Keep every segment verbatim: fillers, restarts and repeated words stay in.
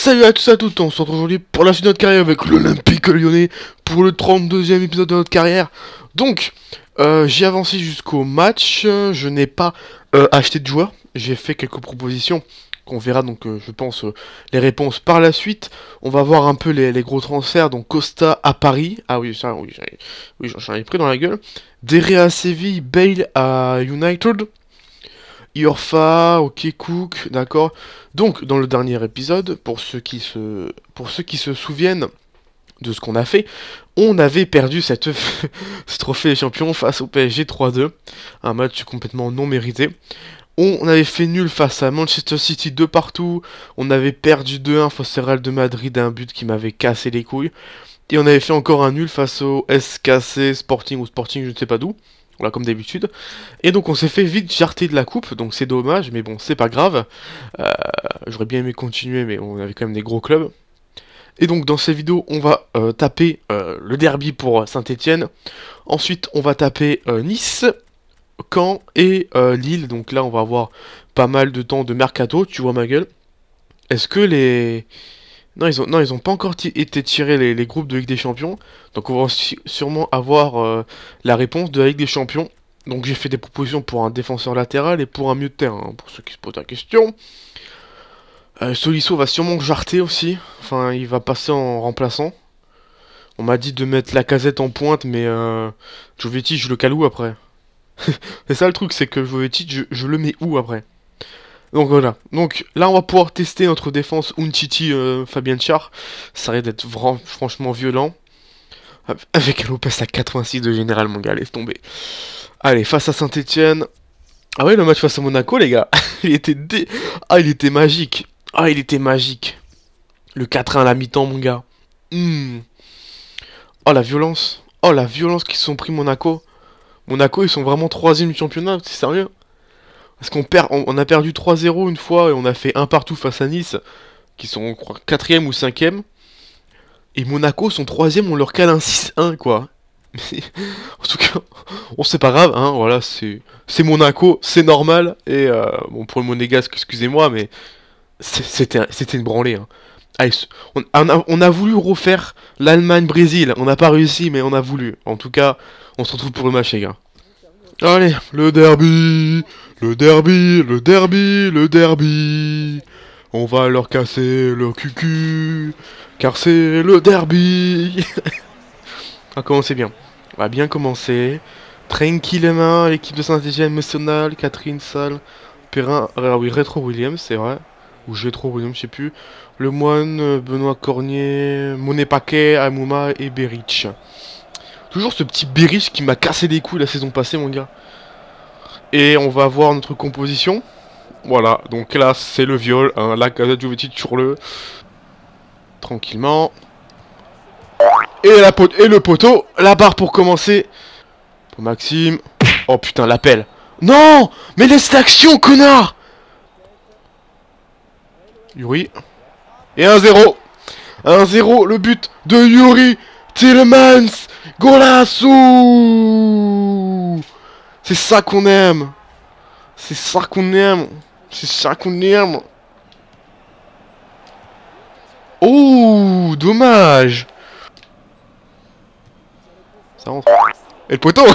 Salut à tous et à toutes, on se retrouve aujourd'hui pour la suite de notre carrière avec l'Olympique Lyonnais pour le trente-deuxième épisode de notre carrière. Donc, euh, j'ai avancé jusqu'au match, je n'ai pas euh, acheté de joueurs, j'ai fait quelques propositions qu'on verra donc euh, je pense euh, les réponses par la suite. On va voir un peu les, les gros transferts, donc Costa à Paris, ah oui ça oui, oui j'en ai pris dans la gueule, Deré à Séville, Bale à United. Iorfa, ok, Cook, d'accord. Donc, dans le dernier épisode, pour ceux qui se, pour ceux qui se souviennent de ce qu'on a fait, on avait perdu cette ce trophée des champions face au P S G trois deux. Un match complètement non mérité. On avait fait nul face à Manchester City de partout. On avait perdu deux un face au Real de Madrid, un but qui m'avait cassé les couilles. Et on avait fait encore un nul face au S K C Sporting ou Sporting, je ne sais pas d'où. Voilà, comme d'habitude. Et donc on s'est fait vite jarter de la coupe, donc c'est dommage, mais bon, c'est pas grave. Euh, J'aurais bien aimé continuer, mais on avait quand même des gros clubs. Et donc dans cette vidéo, on va euh, taper euh, le derby pour Saint-Etienne. Ensuite, on va taper euh, Nice, Caen et euh, Lille. Donc là, on va avoir pas mal de temps de mercato, tu vois ma gueule. Est-ce que les... Non, ils ont, non, ils ont pas encore été tirés les, les groupes de Ligue des Champions. Donc on va sûrement avoir euh, la réponse de la Ligue des Champions. Donc j'ai fait des propositions pour un défenseur latéral et pour un milieu de terrain, hein, pour ceux qui se posent la question. Euh, Solisso va sûrement jarter aussi. Enfin, il va passer en remplaçant. On m'a dit de mettre la casette en pointe, mais euh, Jovetic, je le cale où après? C'est ça le truc, c'est que Jovetic, je, je le mets où après? Donc voilà, donc là on va pouvoir tester notre défense Umtiti euh, Fabien Char. Ça risque d'être franchement violent. Avec un Lopez à quatre-vingt-six de général, mon gars, laisse tomber. Allez, face à Saint-Etienne. Ah ouais, le match face à Monaco, les gars. Il était dé... Ah, il était magique. Ah, il était magique. Le quatre un à la mi-temps, mon gars. Mmh. Oh, la violence. Oh, la violence qu'ils se sont pris, Monaco. Monaco, ils sont vraiment troisième du championnat, c'est sérieux? Parce qu'on perd, on, on a perdu trois zéro une fois et on a fait un partout face à Nice, qui sont quatrième ou cinquième. Et Monaco sont troisième, on leur cale un six un quoi. Mais, en tout cas, on c'est pas grave, hein, voilà, c'est c'est Monaco, c'est normal. Et euh, bon, pour le monégasque, excusez-moi, mais c'était c'était une branlée. Hein. Allez, on, on, a, on a voulu refaire l'Allemagne-Brésil, on n'a pas réussi, mais on a voulu. En tout cas, on se retrouve pour le match, les gars. Allez, le derby, le derby, le derby, le derby. On va leur casser le cucu, car c'est le derby. On va commencer bien. On va bien commencer. Tranquillement, l'équipe de Saint-Etienne, Messonal, Catherine Salle, Perrin, ah oui, Rétro Williams, c'est vrai. Ou Gétro Williams, je sais plus. Le Moine, Benoît Cornier, Monet Paquet, Amouma et Beric. Toujours ce petit Beric qui m'a cassé les couilles la saison passée, mon gars. Et on va voir notre composition. Voilà, donc là, c'est le viol. Hein, la casette Jovetic sur le... Tranquillement. Et, la pot et le poteau. La barre pour commencer. Pour Maxime. Oh putain, l'appel. Non! Mais laisse l'action, connard! Yuri. Et un zéro. un zéro, le but de Yuri Tielemans. Golasso! C'est ça qu'on aime. C'est ça qu'on aime. C'est ça qu'on aime. Oh, dommage. Ça rentre. Et le poteau.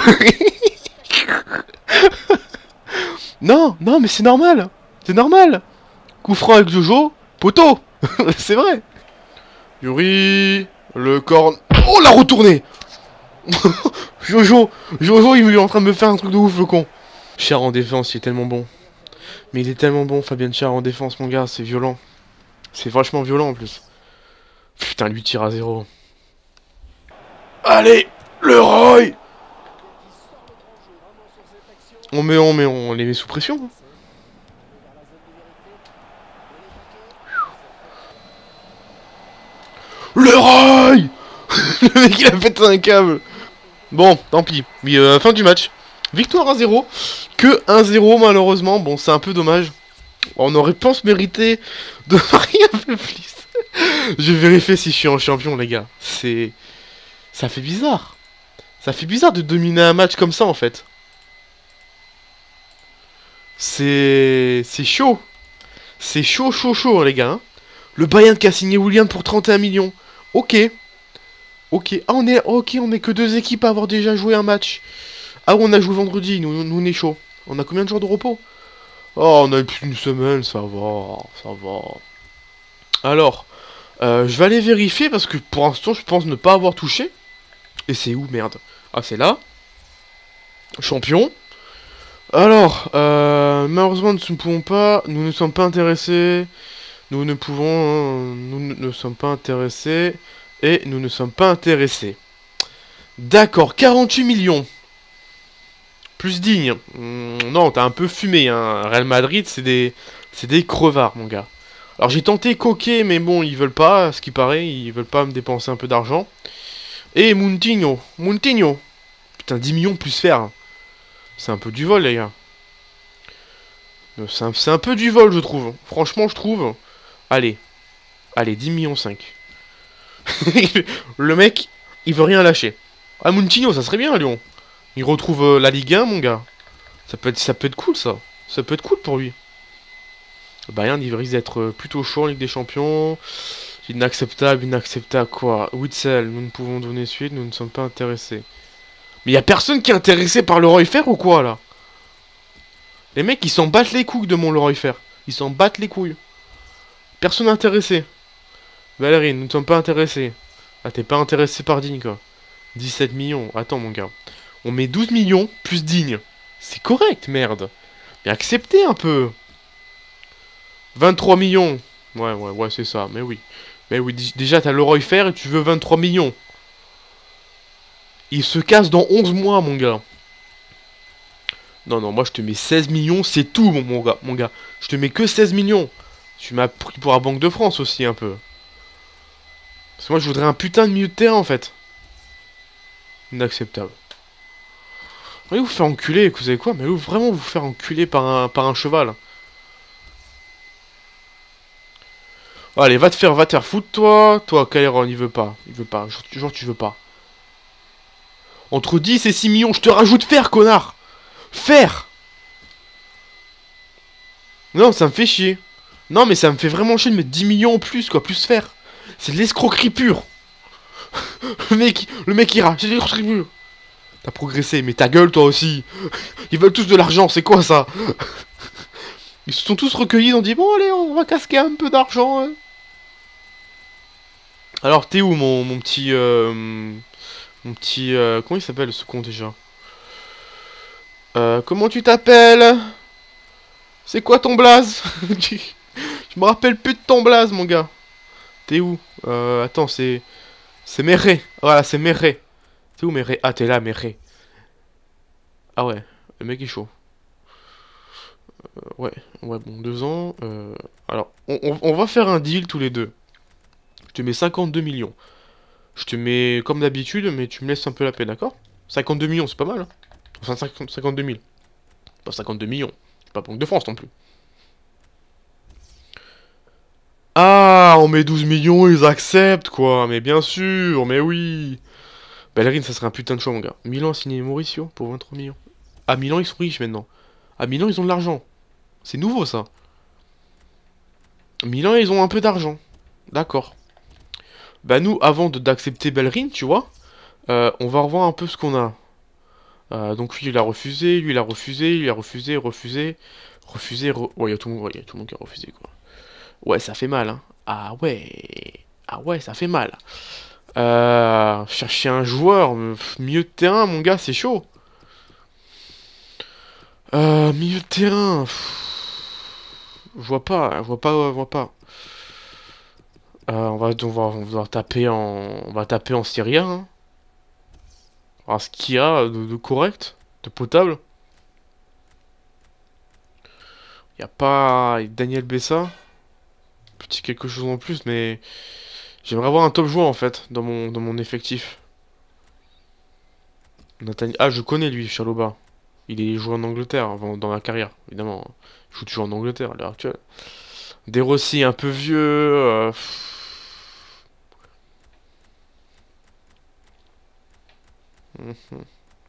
Non, non, mais c'est normal. C'est normal. Coup franc avec Jojo. Poteau. C'est vrai. Yuri. Le corne. Oh, la retournée. Jojo, Jojo, il est en train de me faire un truc de ouf, le con. Char en défense, il est tellement bon. Mais il est tellement bon, Fabien Char en défense, mon gars, c'est violent. C'est vachement violent en plus. Putain, lui tire à zéro. Allez, le Roy. On met, on met, on les met sous pression. Hein. Le Roy. Le mec, il a pété un câble. Bon, tant pis. Mais euh, fin du match. Victoire un zéro. Que un zéro malheureusement. Bon, c'est un peu dommage. On aurait pu se mériter de rien un peu plus. Je vais vérifier si je suis en champion, les gars. C'est... Ça fait bizarre. Ça fait bizarre de dominer un match comme ça, en fait. C'est... C'est chaud. C'est chaud, chaud, chaud, les gars. Hein. Le Bayern qui a signé Willian pour trente et un millions. Ok. Ok. Ah, on est, ok, on est que deux équipes à avoir déjà joué un match. Ah, on a joué vendredi, nous, nous on est chaud. On a combien de jours de repos? Oh, on a plus d'une semaine, ça va, ça va. Alors, euh, je vais aller vérifier parce que pour l'instant, je pense ne pas avoir touché. Et c'est où, merde? Ah, c'est là. Champion. Alors, euh, malheureusement, nous ne pouvons pas, nous ne sommes pas intéressés. Nous ne pouvons, hein, nous ne, ne sommes pas intéressés. Et nous ne sommes pas intéressés. D'accord, quarante-huit millions. Plus digne. Hum, non, t'as un peu fumé, hein. Real Madrid, c'est des, c'est des crevards, mon gars. Alors j'ai tenté Coquet, mais bon, ils veulent pas, à ce qui paraît, ils veulent pas me dépenser un peu d'argent. Et Moutinho, Moutinho. Putain, dix millions plus faire. C'est un peu du vol, les gars. C'est un, c'est un peu du vol, je trouve. Franchement, je trouve. Allez. Allez, dix millions cinq. Le mec, il veut rien lâcher. Ah, Moutinho, ça serait bien, Lyon. Il retrouve euh, la Ligue un, mon gars. Ça peut être, ça peut être cool, ça. Ça peut être cool pour lui. Le Bayern, il risque d'être euh, plutôt chaud en Ligue des Champions. Inacceptable, inacceptable, quoi. Witzel, nous ne pouvons donner suite, nous ne sommes pas intéressés. Mais y a personne qui est intéressé par le Leroy Fer ou quoi, là? Les mecs, ils s'en battent les couilles de mon Leroy Fer. Ils s'en battent les couilles. Personne intéressé. Valérie, nous ne sommes pas intéressés. Ah, t'es pas intéressé par Digne, quoi. dix-sept millions. Attends, mon gars. On met douze millions plus Digne. C'est correct, merde. Mais acceptez un peu. vingt-trois millions. Ouais, ouais, ouais, c'est ça. Mais oui. Mais oui, déjà, t'as Leroy Fer et tu veux vingt-trois millions. Il se casse dans onze mois, mon gars. Non, non, moi, je te mets seize millions, c'est tout, mon, mon gars. Mon gars. Je te mets que seize millions. Tu m'as pris pour la Banque de France aussi, un peu. Parce que moi, je voudrais un putain de milieu de terrain, en fait. Inacceptable. Allez vous faire enculer, vous savez quoi? Mais allez vraiment vous faire enculer par un, par un cheval. Allez, va te faire, va te faire foutre, toi. Toi, Kairon, il veut pas. Il veut pas. Genre, genre, tu veux pas. Entre dix et six millions, je te rajoute fer, connard. Fer. Non, ça me fait chier. Non, mais ça me fait vraiment chier de mettre dix millions en plus, quoi. Plus fer. C'est de l'escroquerie pure. le mec, le mec ira. C'est de l'escroquerie pure. T'as progressé, mais ta gueule, toi aussi. Ils veulent tous de l'argent, c'est quoi ça? Ils se sont tous recueillis, ils ont dit, bon, allez, on va casquer un peu d'argent. Hein. Alors, t'es où, mon, mon petit... Euh, mon petit... Euh, comment il s'appelle, ce con, déjà? Euh, comment tu t'appelles? C'est quoi ton blaze? Je me rappelle plus de ton blaze, mon gars. T'es où? Euh, attends, c'est... C'est Méré. Voilà, c'est Méré. T'es où, Méré? Ah, t'es là, Méré. Ah ouais, le mec est chaud. Euh, ouais, ouais, bon, deux ans. Euh... Alors, on, on, on va faire un deal tous les deux. Je te mets cinquante-deux millions. Je te mets comme d'habitude, mais tu me laisses un peu la paix, d'accord? cinquante-deux millions, c'est pas mal, hein? Enfin, cinquante-deux mille. Pas cinquante-deux millions. C'est pas Banque de France non plus. Ah, on met douze millions, ils acceptent, quoi. Mais bien sûr, mais oui. Bellerin, ça serait un putain de choix, mon gars. Milan a signé Mauricio pour vingt-trois millions. À Milan, ils sont riches maintenant. À Milan, ils ont de l'argent. C'est nouveau, ça. Milan, ils ont un peu d'argent. D'accord. Bah nous, avant d'accepter Bellerin, tu vois, euh, on va revoir un peu ce qu'on a. Euh, donc lui, il a refusé, lui, il a refusé, lui, il a refusé, refusé, refusé, re... Ouais, il y a tout le monde, ouais, y a tout le monde qui a refusé, quoi. Ouais, ça fait mal, hein. Ah ouais. Ah ouais, ça fait mal. Euh, chercher un joueur, milieu de terrain, mon gars, c'est chaud. Euh, milieu de terrain. Je vois pas, je vois pas, je vois pas. Euh, on va, on va, on va taper en, on va taper en Serie A. Hein. Alors, ce qu'il y a de, de correct, de potable. Il y a pas Daniel Bessa. Petit quelque chose en plus, mais j'aimerais avoir un top joueur en fait dans mon, dans mon effectif. Nathaniel... Ah, je connais lui, Chaloba. Il est joué en Angleterre avant, dans la carrière, évidemment. Il joue toujours en Angleterre à l'heure actuelle. Des Rossi un peu vieux. Euh... Mm -hmm.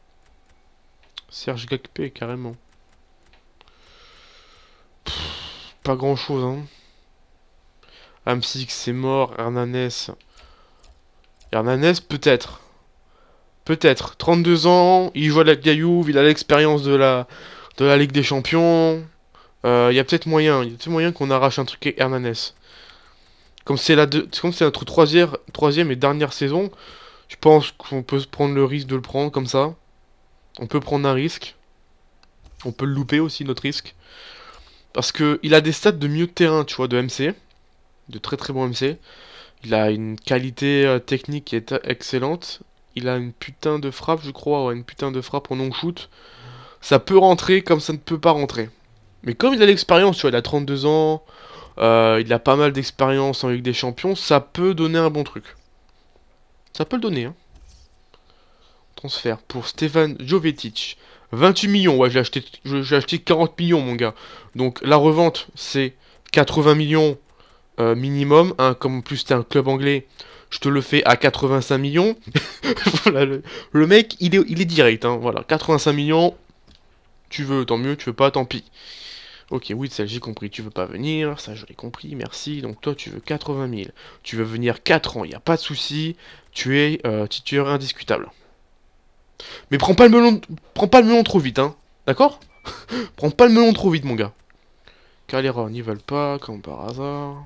Serge Gakpé, carrément. Pff, pas grand chose, hein. Hamsik, c'est mort. Hernandez. Hernandez, peut-être. Peut-être. trente-deux ans, il joue à la Gaïouve, il a l'expérience de la, de la Ligue des Champions. Il euh, y a peut-être moyen. Il y a peut-être moyen qu'on arrache un truc avec Hernandez. Comme c'est la deux, comme c'est notre troisième, troisième et dernière saison, je pense qu'on peut se prendre le risque de le prendre comme ça. On peut prendre un risque. On peut le louper aussi, notre risque. Parce que il a des stats de milieu de terrain, tu vois, de M C. De très très bon M C. Il a une qualité euh, technique qui est excellente. Il a une putain de frappe, je crois. Ouais, une putain de frappe en non-shoot. Ça peut rentrer comme ça ne peut pas rentrer. Mais comme il a l'expérience, tu vois, il a trente-deux ans. Euh, il a pas mal d'expérience en Ligue des Champions. Ça peut donner un bon truc. Ça peut le donner, hein. Transfert pour Stefan Jovetic. vingt-huit millions, ouais, j'ai acheté, j'ai acheté quarante millions, mon gars. Donc la revente, c'est quatre-vingts millions euh, minimum. Hein, comme en plus c'est un club anglais, je te le fais à quatre-vingt-cinq millions. Voilà, le, le mec, il est, il est direct. Hein, voilà, quatre-vingt-cinq millions. Tu veux, tant mieux, tu veux pas, tant pis. Ok, oui, celle j'ai compris, tu veux pas venir, ça je l'ai compris, merci. Donc toi, tu veux quatre-vingt mille. Tu veux venir quatre ans, il n'y a pas de souci. Tu es euh, titulaire indiscutable. Mais prends pas le melon, prends pas le melon trop vite, hein. D'accord? Prends pas le melon trop vite, mon gars. Calera, n'y veulent pas, comme par hasard.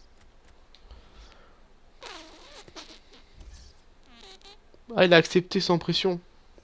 Ah, il a accepté sans pression.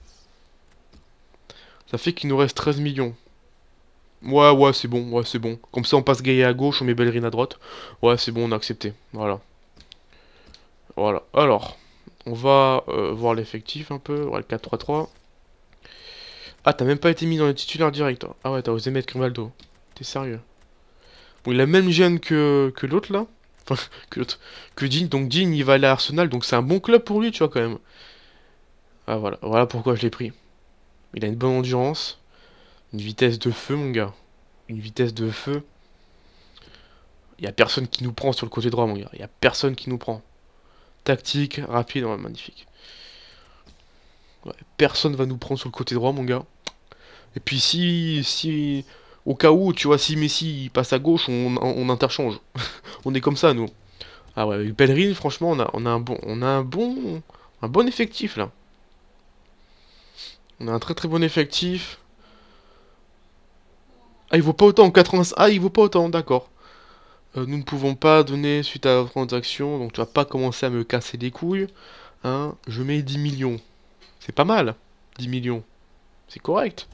Ça fait qu'il nous reste treize millions. Ouais, ouais, c'est bon, ouais, c'est bon. Comme ça, on passe Gaïa à gauche, on met Bellerin à droite. Ouais, c'est bon, on a accepté. Voilà. Voilà. Alors, on va euh, voir l'effectif un peu. Ouais, le quatre trois trois. Ah, t'as même pas été mis dans les titulaires directs, toi. Ah ouais, t'as osé mettre Grimaldo. T'es sérieux? Bon, il a le même gène que, que l'autre, là. Enfin, que l'autre. Que Dean. Donc, Dean, il va aller à Arsenal. Donc, c'est un bon club pour lui, tu vois, quand même. Ah, voilà. Voilà pourquoi je l'ai pris. Il a une bonne endurance. Une vitesse de feu, mon gars. Une vitesse de feu. Il y a personne qui nous prend sur le côté droit, mon gars. Il y a personne qui nous prend. Tactique, rapide, ouais, magnifique. Ouais, personne va nous prendre sur le côté droit, mon gars. Et puis si, si, au cas où, tu vois, si Messi il passe à gauche, on, on interchange. On est comme ça, nous. Ah ouais, avec Bellerin, franchement, on a, on a un bon, on a un bon, un bon effectif là. On a un très très bon effectif. Ah, il vaut pas autant en quatre-vingts. Ah, il vaut pas autant, d'accord. Euh, nous ne pouvons pas donner suite à la transaction, donc tu vas pas commencer à me casser les couilles. Hein, je mets dix millions. C'est pas mal, dix millions. C'est correct.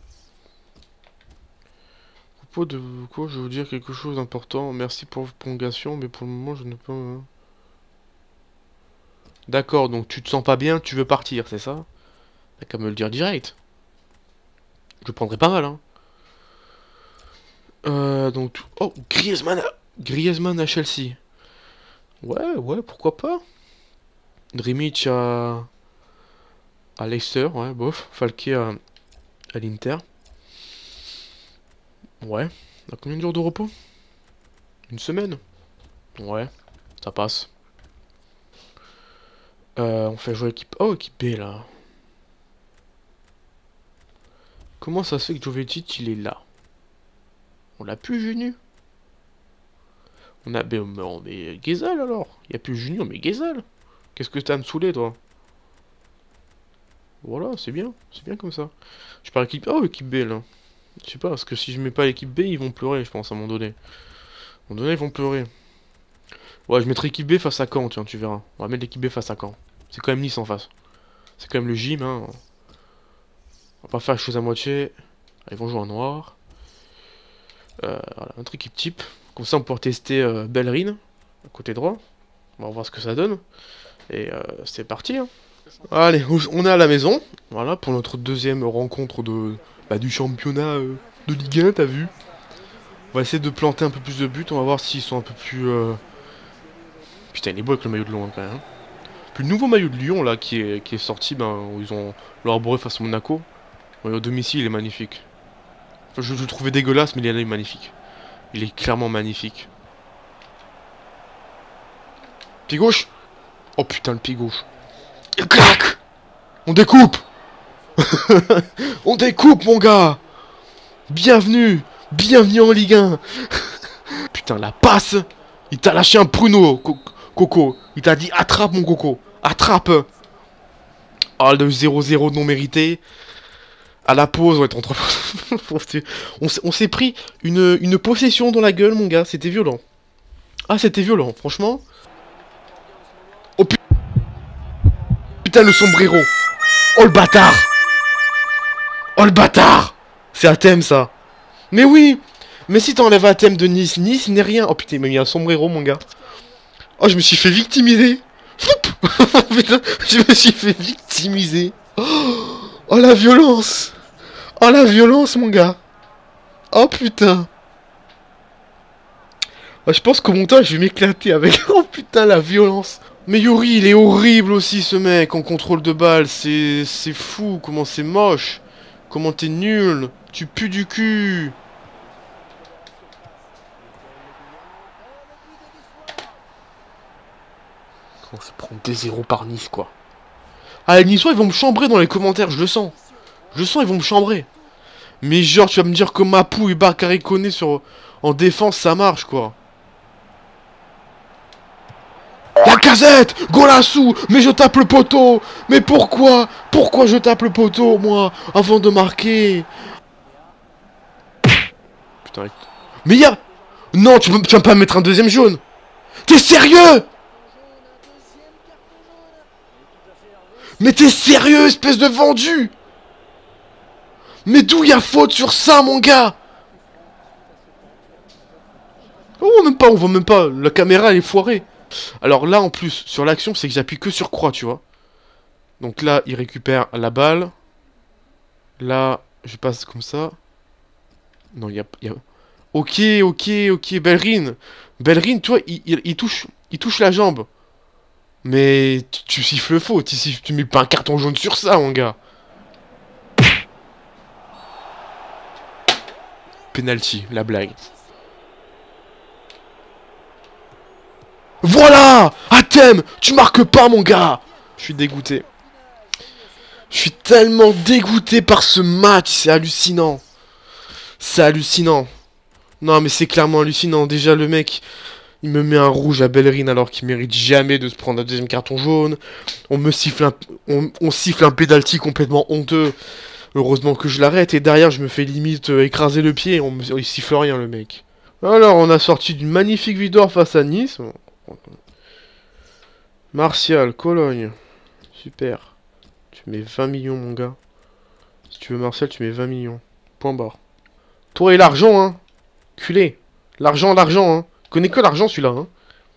À propos de quoi, je veux vous dire quelque chose d'important. Merci pour votre prolongation, mais pour le moment, je ne peux pas... D'accord, donc tu te sens pas bien, tu veux partir, c'est ça? T'as qu'à me le dire direct. Je prendrais pas mal, hein. Euh, donc... Oh, Griezmann à... Griezmann à Chelsea. Ouais, ouais, pourquoi pas. Drimic à... à Leicester, ouais, bof. Falqué à, à l'Inter. Ouais. On a combien de jours de repos? Une semaine? Ouais, ça passe. Euh, on fait jouer équipe... Oh, équipe B, là. Comment ça se fait que Jovetic, il est là? On l'a plus, Junu? On a... Mais, mais, on met Gezal, alors. Il n'y a plus Junu, on met Gezal. Qu'est-ce que t'as à me saouler, toi? Voilà, c'est bien. C'est bien comme ça. Je parle équipe... Oh, équipe B, là. Je sais pas, parce que si je mets pas l'équipe B, ils vont pleurer, je pense, à un moment donné. À un moment donné, ils vont pleurer. Ouais, je mettrai équipe B face à Caen, tiens, tu verras. On va mettre l'équipe B face à Caen. C'est quand même Nice en face. C'est quand même le gym, hein. On va pas faire les choses à moitié. Ils vont jouer en noir. Euh, voilà, notre équipe type. Comme ça, on pourra tester euh, Bellerin, côté droit. On va voir ce que ça donne. Et euh, c'est parti, hein. Allez, on est à la maison. Voilà, pour notre deuxième rencontre de, bah, du championnat euh, de Ligue un, t'as vu. On va essayer de planter un peu plus de buts. On va voir s'ils sont un peu plus... Euh... Putain, il est beau avec le maillot de Lyon, hein, quand même. Hein. Puis le nouveau maillot de Lyon, là, qui est, qui est sorti, ben, où ils ont leur breu face à Monaco. Ouais, au domicile, il est magnifique. Enfin, je, je le trouvais dégueulasse, mais il est magnifique. Il est clairement magnifique. Pied gauche. Oh putain, le pied gauche. Et clac. On découpe. On découpe, mon gars. Bienvenue. Bienvenue en Ligue un. Putain, la passe. Il t'a lâché un pruneau, co Coco. Il t'a dit attrape mon Coco. Attrape. Ah, le zéro zéro non mérité. À la pause, ouais, entre... on s'est pris une, une possession dans la gueule, mon gars. C'était violent. Ah, c'était violent, franchement. Oh putain. Putain, le sombrero. Oh, le bâtard. Oh, le bâtard. C'est un thème, ça. Mais oui. Mais si t'enlèves un thème de Nice, Nice n'est rien. Oh putain, il m'a mis un sombrero, mon gars. Oh, je me suis fait victimiser. Putain, je me suis fait victimiser. Oh, la violence. Oh, la violence, mon gars. Oh, putain. Oh, je pense qu'au montage, je vais m'éclater avec... Oh, putain, la violence. Mais Yuri, il est horrible aussi, ce mec, en contrôle de balle. C'est... C'est fou, comment c'est moche. Comment t'es nul. Tu pues du cul. On se prend deux zéro par Nice, quoi. Ah, les Niçois, ils vont me chambrer dans les commentaires, je le sens. Je le sens, ils vont me chambrer. Mais genre, tu vas me dire que Mapou et Bakary Koné sur... en défense, ça marche, quoi. La casette, Golassou, mais je tape le poteau. Mais pourquoi? Pourquoi je tape le poteau, moi, avant de marquer? Putain, mais y'a... Non, tu, peux, tu vas pas me mettre un deuxième jaune. T'es sérieux? Mais t'es sérieux, espèce de vendu? Mais d'où y a faute sur ça, mon gars? Oh, même pas, on voit même pas. La caméra, elle est foirée. Alors là, en plus, sur l'action, c'est que j'appuie que sur croix, tu vois. Donc là, il récupère la balle. Là, je passe comme ça. Non, il y a... Y a... Ok, ok, ok, Bellerin. Bellerin, tu vois, il, il, il, touche, il touche la jambe. Mais tu, tu siffles faux, tu, siffles, tu mets pas un carton jaune sur ça, mon gars. Penalty, la blague. Voilà! Athème, tu marques pas, mon gars. Je suis dégoûté. Je suis tellement dégoûté par ce match, c'est hallucinant. C'est hallucinant. Non, mais c'est clairement hallucinant. Déjà, le mec, il me met un rouge à Bellerin alors qu'il mérite jamais de se prendre un deuxième carton jaune. On me siffle un, on, on siffle un pénalty complètement honteux. Heureusement que je l'arrête. Et derrière, je me fais limite euh, écraser le pied. On me, il siffle rien, le mec. Alors, on a sorti d'une magnifique victoire face à Nice. Martial, Cologne. Super. Tu mets vingt millions, mon gars. Si tu veux Martial, tu mets vingt millions. Point barre. Toi et l'argent, hein. Culé. L'argent, l'argent, hein. Connais que l'argent, celui-là, hein.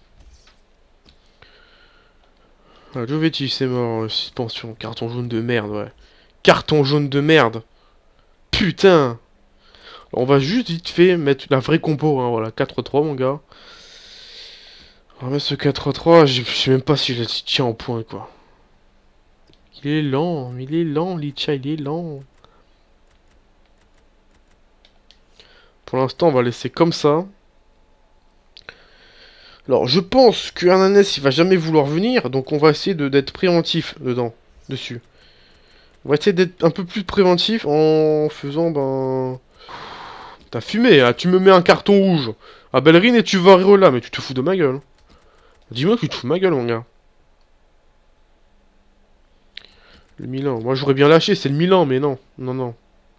Ah, Jovetic, c'est mort. Suspension. Carton jaune de merde, ouais. Carton jaune de merde. Putain. On va juste vite fait mettre la vraie compo, hein. Voilà, quatre trois, mon gars. On va mettre ce quatre trois. Je sais même pas si je tiens en point, quoi. Il est lent. Il est lent, Licha. Il est lent. Pour l'instant, on va laisser comme ça. Alors, je pense que Hernandez, il va jamais vouloir venir. Donc, on va essayer d'être préventif dedans. Dessus. On va essayer d'être un peu plus préventif en faisant, ben... T'as fumé, hein. Tu me mets un carton rouge à Bellerin et tu vas Areola. Mais tu te fous de ma gueule. Dis-moi que tu te fous de ma gueule, mon gars. Le Milan. Moi, j'aurais bien lâché. C'est le Milan, mais non. Non, non.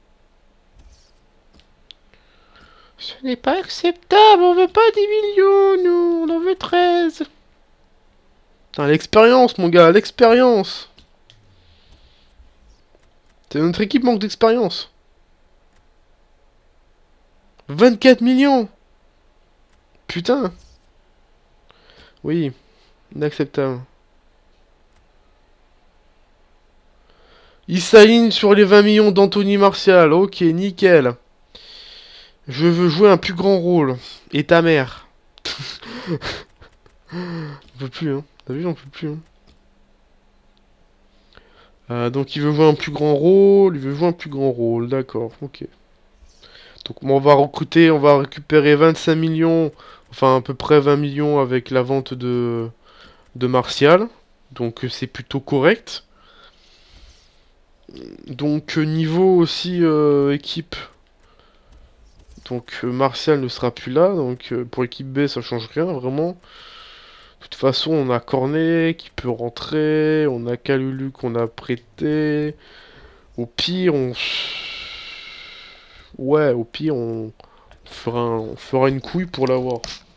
Ce n'est pas acceptable, on veut pas dix millions, nous, on en veut treize. Putain, l'expérience, mon gars, l'expérience. Notre équipe manque d'expérience. vingt-quatre millions. Putain. Oui, inacceptable. Il s'aligne sur les vingt millions d'Anthony Martial, ok, nickel. Je veux jouer un plus grand rôle. Et ta mère. J'en peux plus, hein. T'as vu, j'en peux plus, hein. Euh, donc il veut jouer un plus grand rôle. Il veut jouer un plus grand rôle. D'accord, ok. Donc on va recruter, on va récupérer vingt-cinq millions. Enfin, à peu près vingt millions avec la vente de, de Martial. Donc c'est plutôt correct. Donc niveau aussi euh, équipe... Donc euh, Martial ne sera plus là, donc euh, pour l'équipe B ça change rien vraiment. De toute façon on a Cornet qui peut rentrer, on a Kalulu qu'on a prêté. Au pire on... Ouais, au pire on, fera, un... on fera une couille pour l'avoir.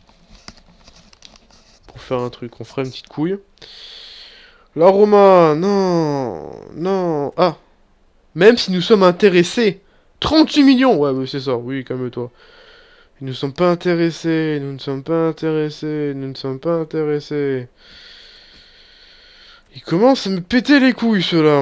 Pour faire un truc, on fera une petite couille. La Roma, non, non, ah. Même si nous sommes intéressés. trente-huit millions, ouais, ouais c'est ça, oui, calme-toi. Nous ne sommes pas intéressés, nous ne sommes pas intéressés, nous ne sommes pas intéressés. Ils commencent à me péter les couilles, ceux-là.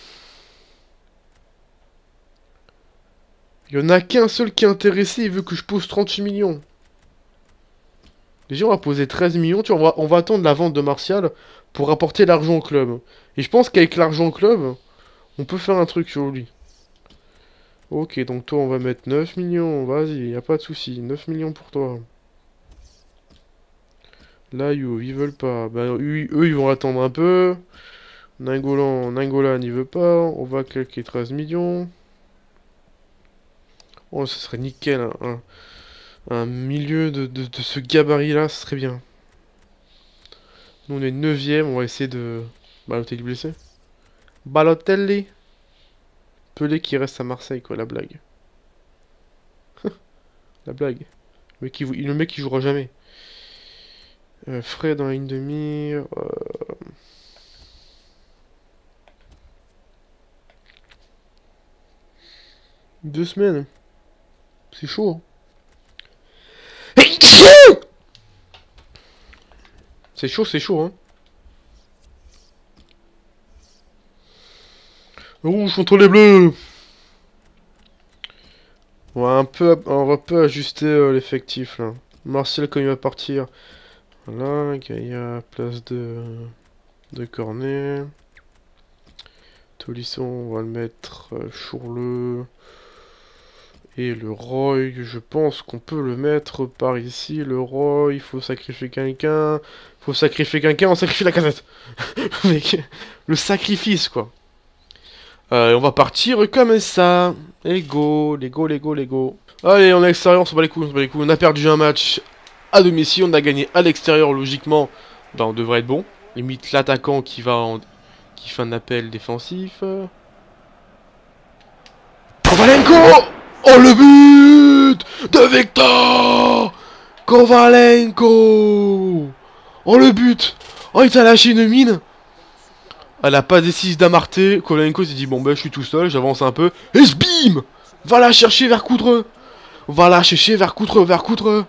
Il n'y en a qu'un seul qui est intéressé, il veut que je pose trente-huit millions. Déjà, on va poser treize millions, tu vois, on va, on va attendre la vente de Martial pour apporter l'argent au club. Et je pense qu'avec l'argent au club, on peut faire un truc sur lui. Ok, donc toi, on va mettre neuf millions, vas-y, y a pas de souci, neuf millions pour toi. Là, yo, ils veulent pas. Bah, eux, eux, ils vont attendre un peu. Nangolan, Nangolan, il veut pas. On va calquer treize millions. Oh, ce serait nickel, hein, un, un milieu de, de, de ce gabarit-là, ce serait bien. Nous, on est neuvième, on va essayer de... Balotelli blessé. Balotelli. Pelé qui reste à Marseille, quoi, la blague. La blague. Le mec, il, le mec, il jouera jamais. Euh, Fred dans la ligne de mire. Euh... Deux semaines. C'est chaud. Hein. C'est chaud, c'est chaud, hein. Rouge contre les bleus. On va un peu, on va peu ajuster euh, l'effectif là. Martial quand il va partir. Voilà, Gaïa, place de, de Cornet. Tolisso, on va le mettre euh, Chourleux. Et le Roy, je pense qu'on peut le mettre par ici. Le Roy, il faut sacrifier quelqu'un. Faut sacrifier quelqu'un, on sacrifie la casette. Le sacrifice, quoi. Euh, on va partir comme ça. Lego, Lego, Lego, Lego. Allez, on est à l'extérieur, on s'en bat les couilles, on s'en bat les couilles. On a perdu un match à domicile, on a gagné à l'extérieur, logiquement. Bah, on devrait être bon. Limite l'attaquant qui va en... qui fait un appel défensif. Kovalenko! Oh, le but de Victor Kovalenko! Oh, le but! Oh, il t'a lâché une mine! Elle a pas décidé d'Amarté. Kovalenko s'est dit, bon, ben, je suis tout seul, j'avance un peu. Et bim! Va la chercher vers Coudreux! Va la chercher vers Coudreux, vers Coudreux!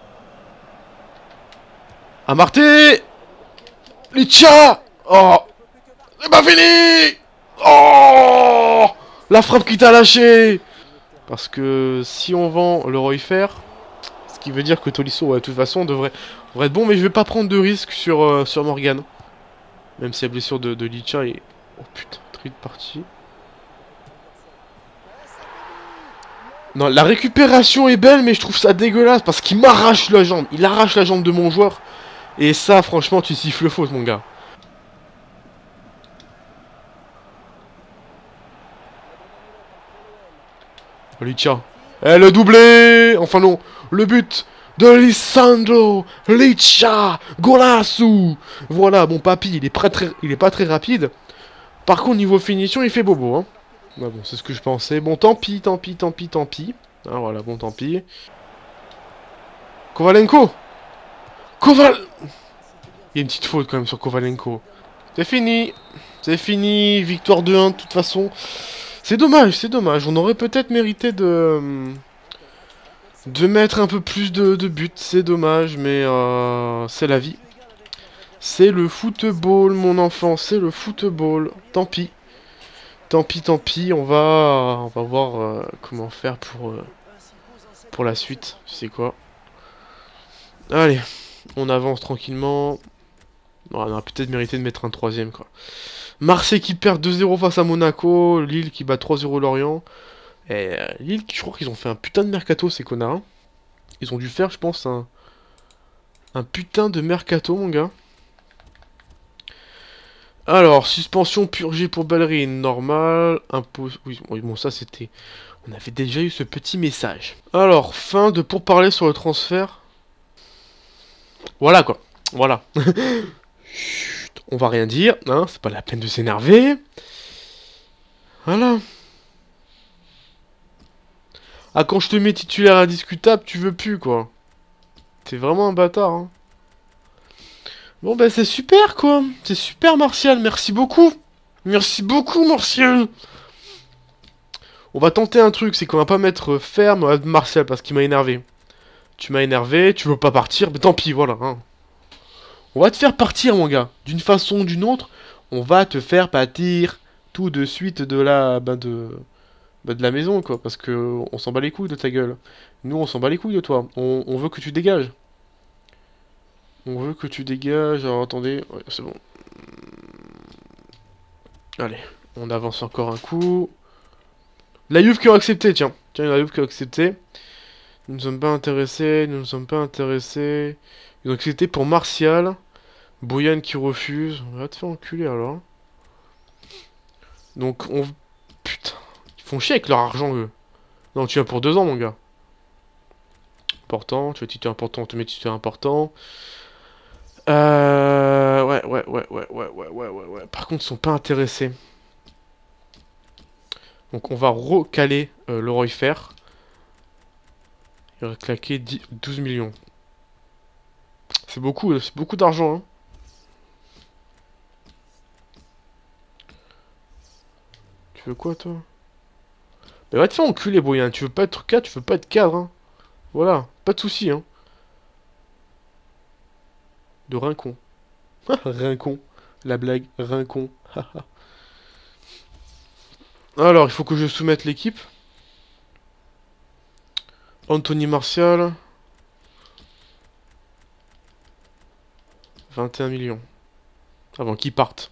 Amarté! Licha! Oh! C'est pas fini! Oh! La frappe qui t'a lâché! Parce que si on vend le Roy Fer, ce qui veut dire que Tolisso, ouais, de toute façon, devrait, devrait être bon, mais je vais pas prendre de risque sur, euh, sur Morgan. Même si la blessure de, de Licha est... Oh putain, très de partie. Non, la récupération est belle, mais je trouve ça dégueulasse parce qu'il m'arrache la jambe. Il arrache la jambe de mon joueur. Et ça, franchement, tu siffles faute, mon gars. Licha. Eh, le doublé! Enfin non, le but de Lisandro Licha Golasso. Voilà, bon, papy, il est, pas très, il est pas très rapide. Par contre, niveau finition, il fait bobo, hein. Bah bon, c'est ce que je pensais. Bon, tant pis, tant pis, tant pis, tant pis. Ah, voilà, bon, tant pis. Kovalenko! Koval... Il y a une petite faute quand même sur Kovalenko. C'est fini. C'est fini. Victoire deux un de toute façon. C'est dommage, c'est dommage. On aurait peut-être mérité de... De mettre un peu plus de, de buts. C'est dommage, mais euh, c'est la vie. C'est le football, mon enfant. C'est le football. Tant pis. Tant pis, tant pis. On va, on va voir euh, comment faire pour, euh, pour la suite. Tu sais quoi. Allez. On avance tranquillement. On aurait peut-être mérité de mettre un troisième, quoi. Marseille qui perd deux zéro face à Monaco. Lille qui bat trois zéro Lorient. Et euh, Lille, je crois qu'ils ont fait un putain de mercato, ces connards. Hein. Ils ont dû faire, je pense, un... Un putain de mercato, mon gars. Alors, suspension purgée pour ballerine, normal, impôt... Oui, oui, bon, ça c'était... On avait déjà eu ce petit message. Alors, fin de pourparlers sur le transfert. Voilà, quoi. Voilà. Chut, on va rien dire, hein, c'est pas la peine de s'énerver. Voilà. Ah, quand je te mets titulaire indiscutable, tu veux plus, quoi. T'es vraiment un bâtard, hein. Bon, bah, c'est super, quoi. C'est super, Martial, merci beaucoup. Merci beaucoup, Martial. On va tenter un truc, c'est qu'on va pas mettre ferme à Martial parce qu'il m'a énervé. Tu m'as énervé, tu veux pas partir, mais tant pis, voilà. Hein. On va te faire partir, mon gars. D'une façon ou d'une autre, on va te faire partir tout de suite de la, bah de, bah de la maison, quoi. Parce que on s'en bat les couilles de ta gueule. Nous, on s'en bat les couilles de toi. On, on veut que tu dégages. On veut que tu dégages. Alors, attendez. Ouais, c'est bon. Allez, on avance encore un coup. La Juve qui a accepté, tiens. Tiens, la Juve qui a accepté. Nous ne sommes pas intéressés, nous ne sommes pas intéressés. Ils ont accepté pour Martial. Boyan qui refuse. On va te faire enculer alors. Donc on... Putain. Ils font chier avec leur argent eux. Non, tu viens pour deux ans mon gars. Important, tu veux titulaire important, on te met titulaire important. Euh... Ouais, ouais, ouais, ouais, ouais, ouais, ouais, ouais, ouais. Par contre, ils sont pas intéressés. Donc on va recaler euh, le Roy Fer. Il va claquer douze millions. C'est beaucoup, c'est beaucoup d'argent, hein. Tu veux quoi, toi? Mais va te faire enculer, Boyan. Tu veux pas être cadre, tu veux pas être cadre, hein. Voilà, pas de soucis, hein. De Rincon. Rincon. La blague, Rincon. Alors, il faut que je soumette l'équipe. Anthony Martial. vingt et un millions. Avant qu'il parte.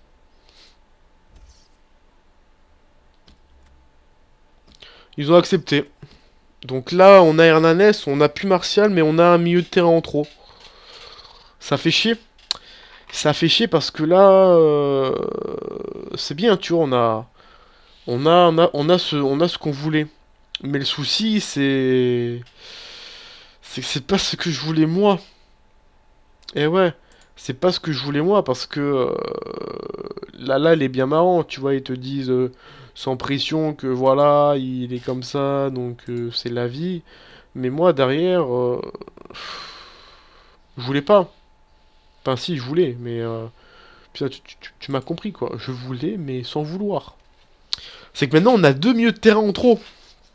Ils ont accepté. Donc là, on a Hernandez, on a plus Martial, mais on a un milieu de terrain en trop. Ça fait chier. Ça fait chier parce que là, euh, c'est bien, tu vois, on a, on a, on a, on a ce, on a ce qu'on voulait. Mais le souci, c'est, c'est que c'est pas ce que je voulais moi. Et ouais, c'est pas ce que je voulais moi parce que euh, là, là, il est bien marrant, tu vois, ils te disent euh, sans pression que voilà, il est comme ça, donc euh, c'est la vie. Mais moi, derrière, euh, je voulais pas. Enfin, si, je voulais, mais euh, putain, tu, tu- tu- tu m'as compris quoi. Je voulais, mais sans vouloir. C'est que maintenant, on a deux milieux de terrain en trop.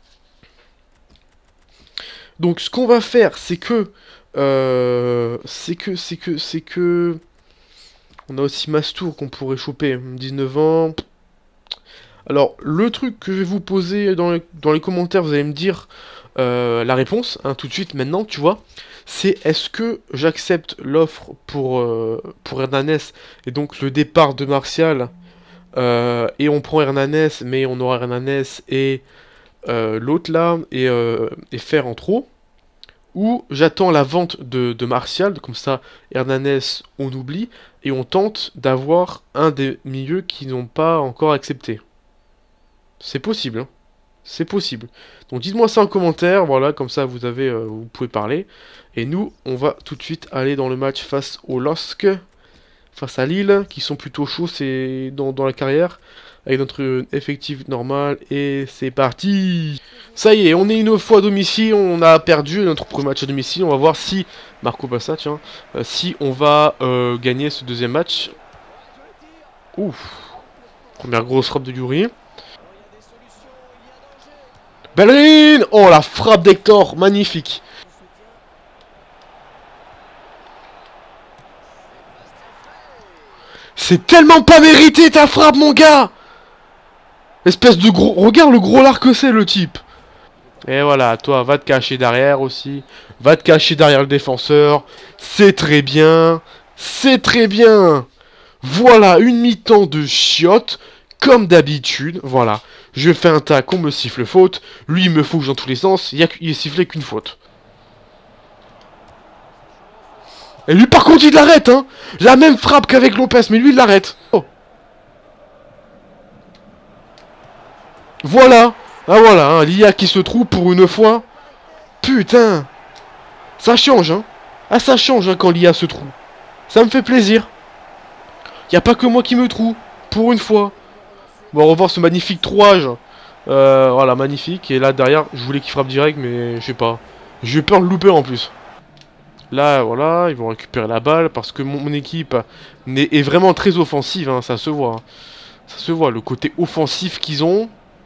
Donc, ce qu'on va faire, c'est que, euh, c'est que, c'est que, c'est que, on a aussi Mastour qu'on pourrait choper, dix-neuf ans. Alors, le truc que je vais vous poser dans les, dans les commentaires, vous allez me dire euh, la réponse, hein, tout de suite, maintenant, tu vois. C'est est-ce que j'accepte l'offre pour, euh, pour Hernandez et donc le départ de Martial euh, et on prend Hernandez, mais on aura Hernandez et euh, l'autre là et, euh, et faire en trop. Ou j'attends la vente de, de Martial, comme ça Hernandez on oublie et on tente d'avoir un des milieux qui n'ont pas encore accepté. C'est possible, hein. C'est possible. Donc dites-moi ça en commentaire, voilà, comme ça vous avez, euh, vous pouvez parler. Et nous, on va tout de suite aller dans le match face au L O S C, face à Lille, qui sont plutôt chauds c'est dans, dans la carrière, avec notre effectif normal, et c'est parti. Ça y est, on est une fois à domicile, on a perdu notre premier match à domicile, on va voir si, Marco Bassa, tiens, euh, si on va euh, gagner ce deuxième match. Ouf, première grosse frappe de Yuri. Bellerin! Oh, la frappe d'Hector, magnifique. C'est tellement pas mérité ta frappe, mon gars! Espèce de gros... Regarde le gros lard que c'est, le type. Et voilà, toi, va te cacher derrière aussi. Va te cacher derrière le défenseur. C'est très bien. C'est très bien. Voilà, une mi-temps de chiottes. Comme d'habitude, voilà. Je fais un tac, on me siffle faute. Lui, il me fouge dans tous les sens. Il, y a, il est sifflé qu'une faute. Et lui, par contre, il l'arrête, hein. La même frappe qu'avec Lopez, mais lui, il l'arrête. Oh. Voilà. Ah voilà, hein, l'I A qui se trouve pour une fois. Putain. Ça change, hein. Ah, ça change hein, quand l'I A se trouve. Ça me fait plaisir. Y a pas que moi qui me trouve. Pour une fois. Bon, on va voir ce magnifique trois. Euh, voilà, magnifique. Et là, derrière, je voulais qu'il frappe direct, mais je sais pas. J'ai eu peur de louper en plus. Là, voilà, ils vont récupérer la balle parce que mon, mon équipe est, est vraiment très offensive, hein, ça se voit. Hein. Ça se voit, le côté offensif qu'ils ont.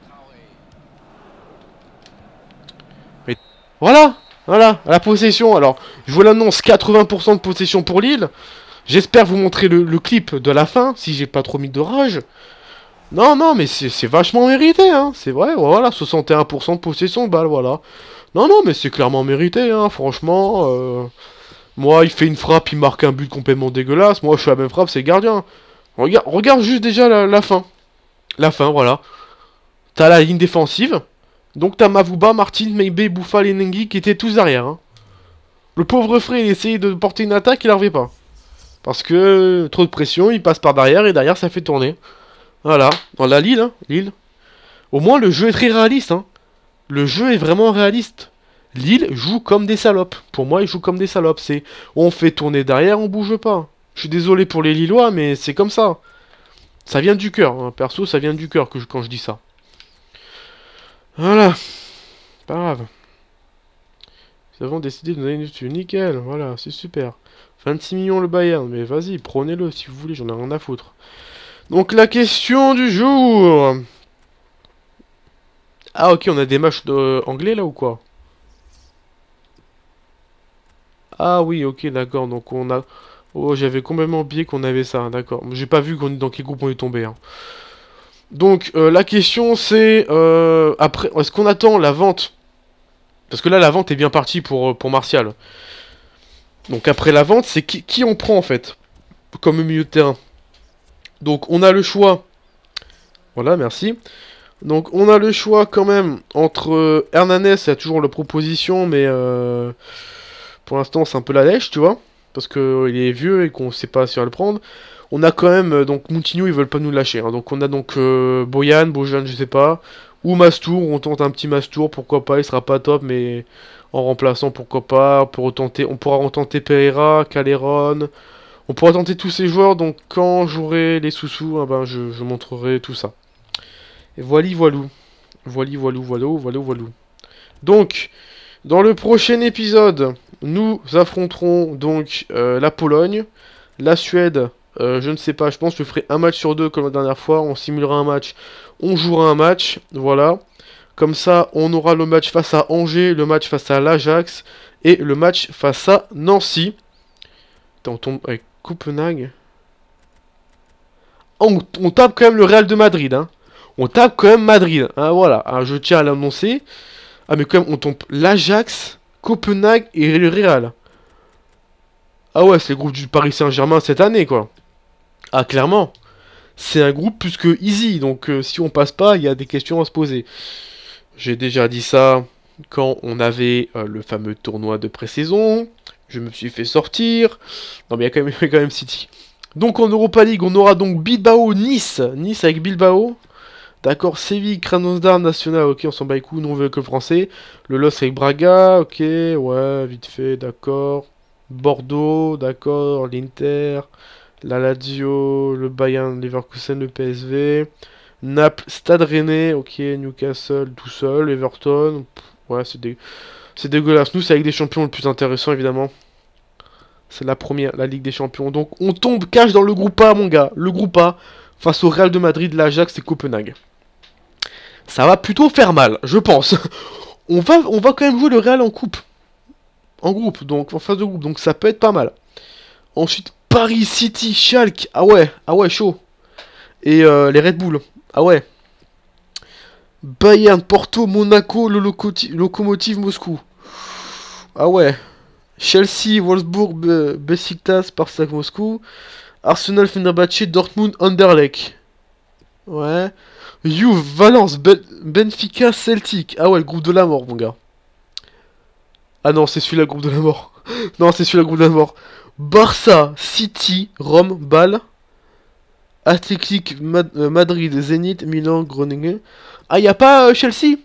Mais voilà, voilà, la possession. Alors, je vous l'annonce, quatre-vingts pour cent de possession pour Lille. J'espère vous montrer le, le clip de la fin, si j'ai pas trop mis de rage. Non, non, mais c'est vachement mérité, hein. C'est vrai, voilà, soixante et un pour cent de possession de balle, voilà. Non, non, mais c'est clairement mérité, hein, franchement. Euh... Moi, il fait une frappe, il marque un but complètement dégueulasse. Moi, je fais la même frappe, c'est le gardien. Regarde, regarde juste déjà la, la fin. La fin, voilà. T'as la ligne défensive. Donc t'as Mavuba, Martin, Maybe, Bouffal et Nengi qui étaient tous derrière. Hein. Le pauvre frère, il essayait de porter une attaque, il n'arrivait pas. Parce que trop de pression, il passe par derrière et derrière ça fait tourner. Voilà. Dans la Lille, hein, Lille. Au moins, le jeu est très réaliste. Hein. Le jeu est vraiment réaliste. Lille joue comme des salopes. Pour moi, ils jouent comme des salopes. C'est on fait tourner derrière, on bouge pas. Je suis désolé pour les Lillois, mais c'est comme ça. Ça vient du cœur. Hein. Perso, ça vient du cœur que je, quand je dis ça. Voilà. Pas grave. Nous avons décidé de nous donner une dessus. Nickel. Voilà, c'est super. vingt-six millions le Bayern. Mais vas-y, prenez-le si vous voulez. J'en ai rien à foutre. Donc, la question du jour. Ah, ok, on a des matchs de... anglais là ou quoi? Ah oui, ok, d'accord. Donc on a... Oh, j'avais complètement oublié qu'on avait ça, d'accord. J'ai pas vu qu'on dans quel groupe on est tombé. Hein. Donc euh, la question c'est... Euh, après, est-ce qu'on attend la vente? Parce que là, la vente est bien partie pour, pour Martial. Donc après la vente, c'est qui, qui on prend en fait? Comme milieu de terrain. Donc on a le choix... Voilà, merci. Donc on a le choix quand même entre euh, Hernandez, il y a toujours la proposition, mais... Euh, Pour l'instant, c'est un peu la lèche, tu vois. Parce qu'il est vieux et qu'on sait pas si on va le prendre. On a quand même, euh, donc, Moutinho, ils veulent pas nous lâcher. Hein. Donc, on a donc euh, Boyan, Bojan, je sais pas. Ou Mastour, on tente un petit Mastour, pourquoi pas. Il sera pas top, mais en remplaçant, pourquoi pas. Pour tenter, on pourra retenter Pereira, Caleron. On pourra tenter tous ces joueurs. Donc, quand j'aurai les sous-sous, hein, ben, je, je montrerai tout ça. Et voili, voilou. Voili, voilou, voilou, voilou, voilou. Donc, dans le prochain épisode... Nous affronterons donc euh, la Pologne, la Suède, euh, je ne sais pas, je pense que je ferai un match sur deux comme la dernière fois, on simulera un match, on jouera un match, voilà. Comme ça, on aura le match face à Angers, le match face à l'Ajax et le match face à Nancy. Attends, on tombe avec Copenhague. Oh, on, on tape quand même le Real de Madrid, hein. On tape quand même Madrid, hein, voilà, hein, je tiens à l'annoncer. Ah mais quand même, on tombe l'Ajax... Copenhague et le Real. Ah ouais, c'est le groupe du Paris Saint-Germain cette année, quoi. Ah, clairement. C'est un groupe plus que easy. Donc, euh, si on passe pas, il y a des questions à se poser. J'ai déjà dit ça quand on avait euh, le fameux tournoi de pré-saison. Je me suis fait sortir. Non, mais il y a quand même, quand même City. Donc, en Europa League, on aura donc Bilbao-Nice. Nice avec Bilbao. D'accord, Séville, Krasnodar, National, ok, on s'en bat les couilles, nous on veut que le français. Le Los avec Braga, ok, ouais, vite fait, d'accord. Bordeaux, d'accord, l'Inter, la Lazio, le Bayern, Leverkusen, le P S V. Naples, Stade Rennais, ok, Newcastle, tout seul, Everton, pff, ouais, c'est dé... dégueulasse. Nous, c'est avec des champions le plus intéressant, évidemment. C'est la première, la Ligue des Champions. Donc, on tombe cash dans le groupe A, mon gars. Le groupe A, face au Real de Madrid, l'Ajax et Copenhague. Ça va plutôt faire mal, je pense. On va, on va quand même jouer le Real en coupe. En groupe, donc en phase de groupe, donc ça peut être pas mal. Ensuite, Paris City, Schalke, ah ouais, ah ouais, chaud. Et euh, les Red Bull, ah ouais. Bayern, Porto, Monaco, le Lokomotiv Moscou. Ah ouais. Chelsea, Wolfsburg, Be Besiktas, Spartak Moscou. Arsenal, Fenerbahçe, Dortmund, Anderlecht. Ouais. Juve, Valence, ben Benfica, Celtic. Ah ouais, le groupe de la mort, mon gars. Ah non, c'est celui-là, le groupe de la mort. Non, c'est celui-là, le groupe de la mort. Barça, City, Rome, Bâle. Athletic Mad euh, Madrid, Zénith, Milan, Groningen. Ah, y a pas euh, Chelsea?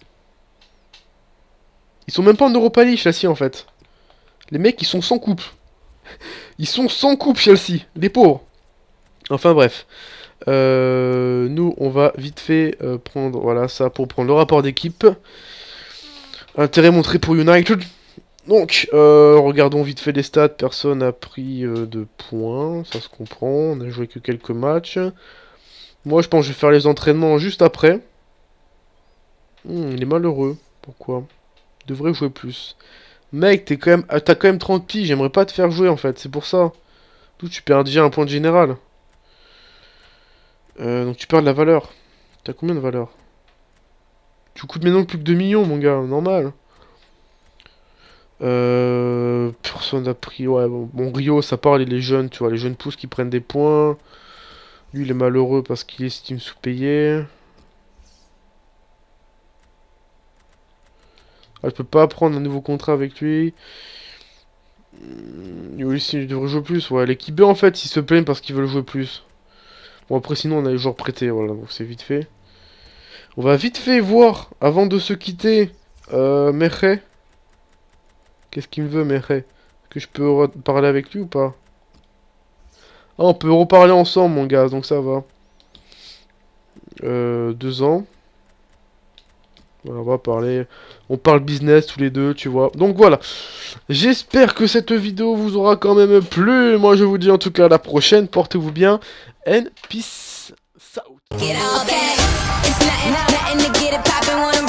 Ils sont même pas en Europa League, Chelsea, en fait. Les mecs, ils sont sans coupe. Ils sont sans coupe, Chelsea. Les pauvres. Enfin, bref. Euh, nous, on va vite fait euh, prendre, voilà, ça pour prendre le rapport d'équipe. Intérêt montré pour United. Donc, euh, regardons vite fait les stats. Personne n'a pris euh, de points, ça se comprend. On a joué que quelques matchs. Moi, je pense que je vais faire les entraînements juste après. Hmm, il est malheureux. Pourquoi? Il devrait jouer plus. Mec, t'es quand même, t'as quand même trente piges. J'aimerais pas te faire jouer en fait. C'est pour ça. D'où tu perds déjà un point de général. Euh, donc tu perds de la valeur. T'as combien de valeur? Tu coûtes maintenant plus que deux millions, mon gars. Normal. Euh, personne n'a pris. Ouais, bon, bon, Rio, ça parle, il est jeune, tu vois. Les jeunes pousses qui prennent des points. Lui, il est malheureux parce qu'il estime sous-payé. Ah, je peux pas prendre un nouveau contrat avec lui. Lui aussi, il devrait jouer plus. Ouais, l'équipe B, en fait, ils se plaignent parce qu'ils veulent jouer plus. Bon, après, sinon, on a les joueurs prêtés. Voilà, donc c'est vite fait. On va vite fait voir, avant de se quitter, euh, Meré. Qu'est-ce qu'il me veut, Meré? Est-ce que je peux parler avec lui ou pas? Ah, on peut reparler ensemble, mon gars, donc ça va. Euh, deux ans. Voilà, on va parler. On parle business tous les deux, tu vois. Donc voilà. J'espère que cette vidéo vous aura quand même plu. Moi, je vous dis en tout cas à la prochaine. Portez-vous bien. And peace out.